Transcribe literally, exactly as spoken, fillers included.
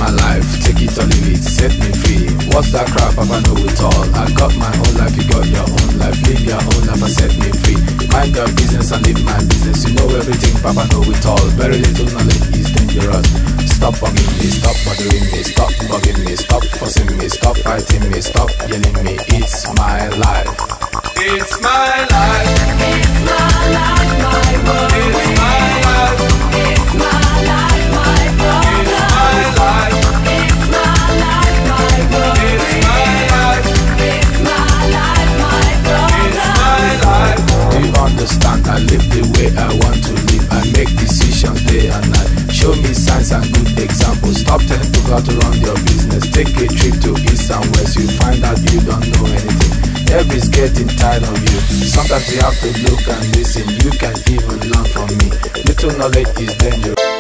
my life, take it or leave it, set me free. What's that crap, Papa know it all. I got my own life, you got your own life. Live your own life and set me free. Mind your business and live my business. You know everything, Papa know it all. Very little knowledge is dangerous. Stop bugging me, stop bothering me, stop bugging me, stop fussing me, stop fighting me, stop yelling me. It's my life. It's my life. It's my life, my world. It's my life. It's my life, my brother. It's my life. It's my life, my world. It's my life. It's my life, my brother. It's my life. Do you understand? I live the way I want to live. I make decisions day and night. Show me signs and good examples. Stop telling people how to run your business. Take a trip to east and west. You find out you don't know anything. Everybody's getting tired of you. Sometimes you have to look and listen. You can even learn from me. Little knowledge is dangerous.